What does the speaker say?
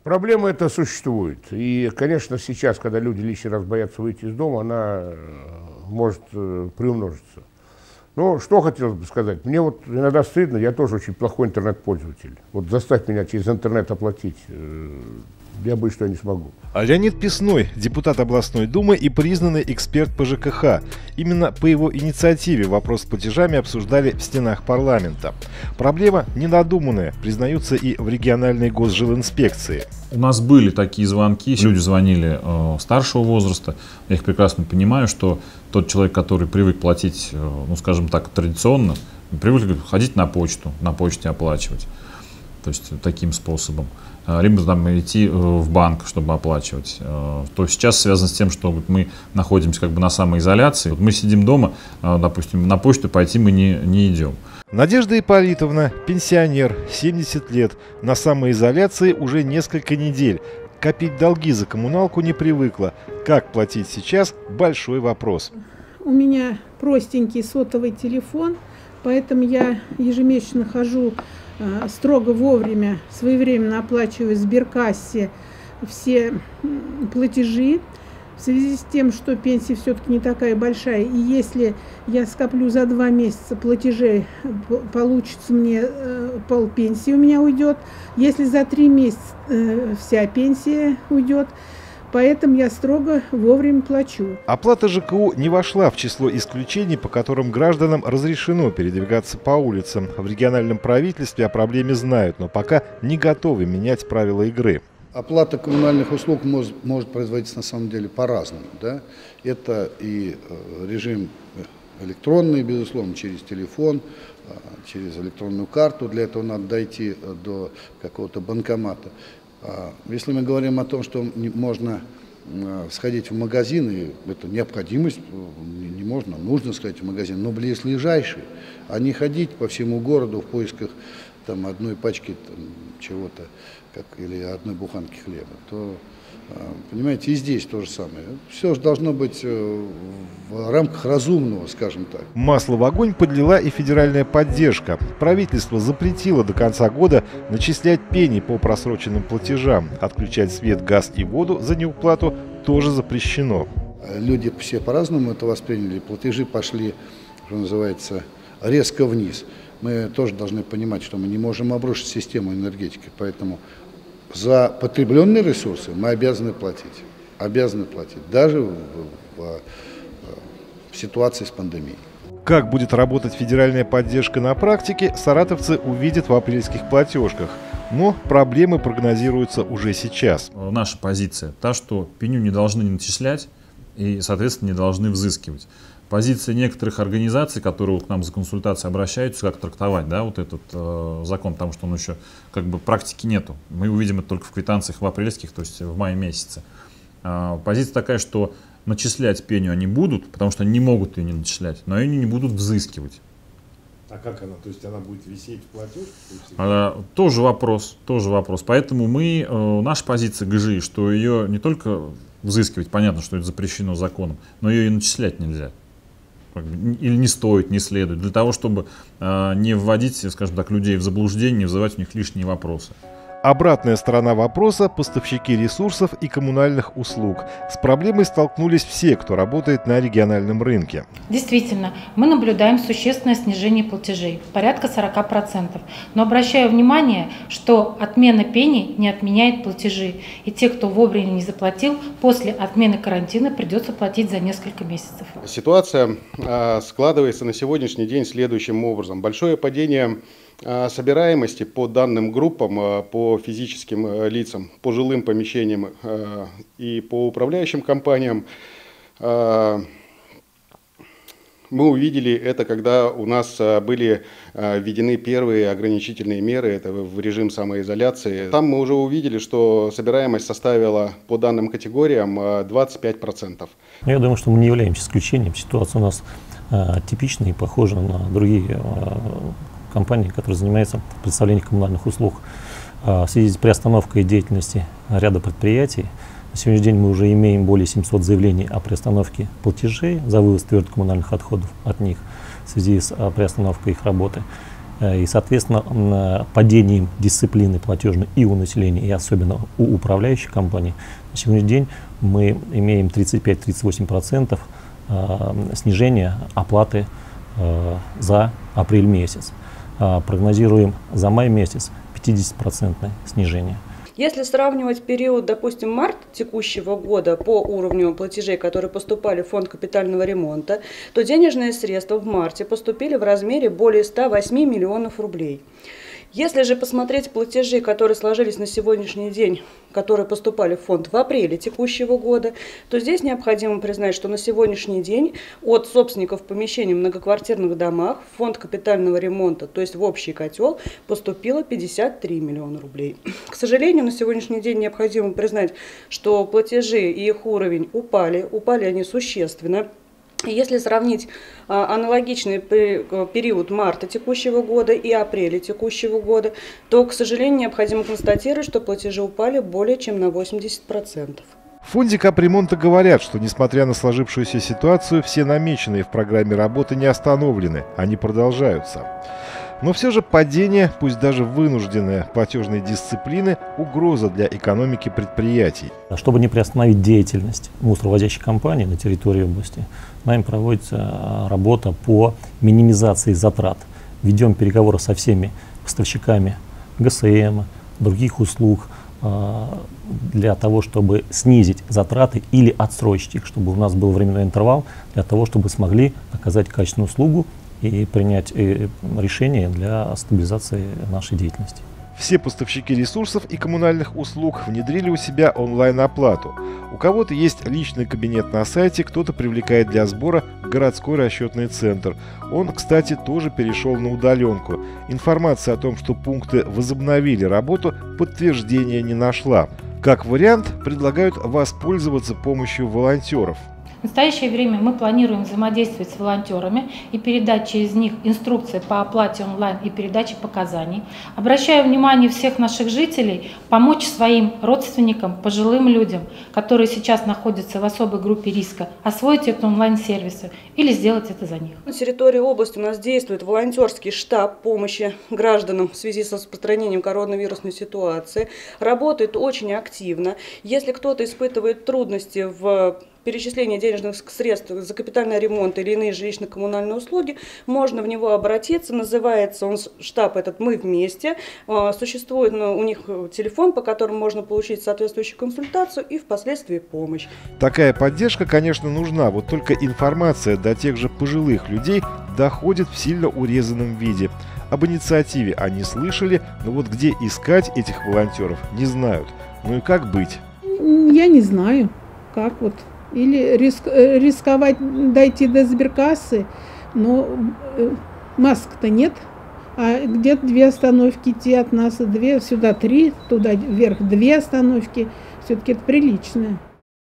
Проблема эта существует. И, конечно, сейчас, когда люди лишний раз боятся выйти из дома, она может приумножиться. Но что хотелось бы сказать. Мне вот иногда стыдно, я тоже очень плохой интернет-пользователь. Вот заставь меня через интернет оплатить, я боюсь, что я не смогу. Леонид Песной, депутат областной думы и признанный эксперт по ЖКХ. Именно по его инициативе вопрос с платежами обсуждали в стенах парламента. Проблема недодуманная, признаются и в региональной госжилинспекции. У нас были такие звонки, люди звонили старшего возраста. Я их прекрасно понимаю, что тот человек, который привык платить, ну скажем так, традиционно, привык ходить на почте оплачивать. То есть таким способом. Либо там идти в банк, чтобы оплачивать. То сейчас связано с тем, что мы находимся как бы на самоизоляции. Вот мы сидим дома, допустим, на почту пойти мы не идем. Надежда Ипполитовна, пенсионер, 70 лет, на самоизоляции уже несколько недель. Копить долги за коммуналку не привыкла. Как платить сейчас – большой вопрос. У меня простенький сотовый телефон, поэтому я ежемесячно хожу строго вовремя, своевременно оплачиваю в Сберкассе все платежи. В связи с тем, что пенсия все-таки не такая большая, и если я скоплю за 2 месяца платежей, получится мне полпенсии у меня уйдет. Если за 3 месяца вся пенсия уйдет. Поэтому я строго вовремя плачу. Оплата ЖКУ не вошла в число исключений, по которым гражданам разрешено передвигаться по улицам. В региональном правительстве о проблеме знают, но пока не готовы менять правила игры. Оплата коммунальных услуг может производиться на самом деле по-разному. Да? Это и режим электронный, безусловно, через телефон, через электронную карту. Для этого надо дойти до какого-то банкомата. Если мы говорим о том, что можно сходить в магазин, и это необходимость, не можно, нужно сходить в магазин, но близлежащий, а не ходить по всему городу в поисках там, одной пачки чего-то или одной буханки хлеба, то, понимаете, и здесь то же самое. Все же должно быть в рамках разумного, скажем так. Масло в огонь подлила и федеральная поддержка. Правительство запретило до конца года начислять пени по просроченным платежам. Отключать свет, газ и воду за неуплату тоже запрещено. Люди все по-разному это восприняли. Платежи пошли, что называется, резко вниз. Мы тоже должны понимать, что мы не можем обрушить систему энергетики, поэтому за потребленные ресурсы мы обязаны платить. Обязаны платить, даже в ситуации с пандемией. Как будет работать федеральная поддержка на практике, саратовцы увидят в апрельских платежках. Но проблемы прогнозируются уже сейчас. Наша позиция та, что пеню не должны начислять и, соответственно, не должны взыскивать. Позиция некоторых организаций, которые к нам за консультацией обращаются, как трактовать, да, вот этот закон, потому что он еще как бы практики нету. Мы увидим это только в квитанциях в апрельских, то есть в мае месяце. Позиция такая, что начислять пеню они будут, потому что они не могут ее не начислять, но они не будут взыскивать. А как она? То есть она будет висеть в платеж? Тоже вопрос. Поэтому наша позиция ГЖИ, что ее не только взыскивать, понятно, что это запрещено законом, но ее и начислять нельзя. Или не стоит, не следует, для того, чтобы не вводить, скажем так, людей в заблуждение, не вызывать у них лишние вопросы. Обратная сторона вопроса – поставщики ресурсов и коммунальных услуг. С проблемой столкнулись все, кто работает на региональном рынке. Действительно, мы наблюдаем существенное снижение платежей, порядка 40%. Но обращаю внимание, что отмена пени не отменяет платежи. И те, кто вовремя не заплатил, после отмены карантина придется платить за несколько месяцев. Ситуация складывается на сегодняшний день следующим образом. Большое падение собираемости по данным группам, по физическим лицам, по жилым помещениям и по управляющим компаниям. Мы увидели это, когда у нас были введены первые ограничительные меры, это в режим самоизоляции. Там мы уже увидели, что собираемость составила по данным категориям 25%. Я думаю, что мы не являемся исключением. Ситуация у нас типичная и похожа на другие компании, которые занимаются предоставлением коммунальных услуг. В связи с приостановкой деятельности ряда предприятий, на сегодняшний день мы уже имеем более 700 заявлений о приостановке платежей за вывоз твердых коммунальных отходов от них в связи с приостановкой их работы. И, соответственно, падением дисциплины платежной и у населения, и особенно у управляющих компаний, на сегодняшний день мы имеем 35-38% снижения оплаты за апрель месяц. Прогнозируем за май месяц 50% снижение. Если сравнивать период, допустим, март текущего года по уровню платежей, которые поступали в фонд капитального ремонта, то денежные средства в марте поступили в размере более 108 миллионов рублей. Если же посмотреть платежи, которые сложились на сегодняшний день, которые поступали в фонд в апреле текущего года, то здесь необходимо признать, что на сегодняшний день от собственников помещений в многоквартирных домах в фонд капитального ремонта, то есть в общий котел, поступило 53 миллиона рублей. К сожалению, на сегодняшний день необходимо признать, что платежи и их уровень упали они существенно. Если сравнить аналогичный период марта текущего года и апреля текущего года, то, к сожалению, необходимо констатировать, что платежи упали более чем на 80%. В фонде капремонта говорят, что несмотря на сложившуюся ситуацию, все намеченные в программе работы не остановлены, они продолжаются. Но все же падение, пусть даже вынужденное, платежной дисциплины – угроза для экономики предприятий. Чтобы не приостановить деятельность мусоровозящей компании на территории области, нами проводится работа по минимизации затрат. Ведем переговоры со всеми поставщиками ГСМ, других услуг, для того, чтобы снизить затраты или отсрочить их, чтобы у нас был временной интервал, для того, чтобы смогли оказать качественную услугу и принять решение для стабилизации нашей деятельности. Все поставщики ресурсов и коммунальных услуг внедрили у себя онлайн-оплату. У кого-то есть личный кабинет на сайте, кто-то привлекает для сбора городской расчетный центр. Он, кстати, тоже перешел на удаленку. Информация о том, что пункты возобновили работу, подтверждения не нашла. Как вариант, предлагают воспользоваться помощью волонтеров. В настоящее время мы планируем взаимодействовать с волонтерами и передать через них инструкции по оплате онлайн и передаче показаний. Обращаю внимание всех наших жителей помочь своим родственникам, пожилым людям, которые сейчас находятся в особой группе риска, освоить эти онлайн-сервисы или сделать это за них. На территории области у нас действует волонтерский штаб помощи гражданам в связи с распространением коронавирусной ситуации. Работает очень активно. Если кто-то испытывает трудности в перечисление денежных средств за капитальный ремонт или иные жилищно-коммунальные услуги, можно в него обратиться. Называется он штаб этот «Мы вместе». Существует у них телефон, по которому можно получить соответствующую консультацию и впоследствии помощь. Такая поддержка, конечно, нужна, вот только информация до тех же пожилых людей доходит в сильно урезанном виде. Об инициативе они слышали, но вот где искать этих волонтеров, не знают. Ну и как быть? Я не знаю, как вот. Или рисковать дойти до сберкассы, но масок-то нет, а где-то 2 остановки идти от нас, 2, сюда 3, туда вверх 2 остановки, все-таки это прилично.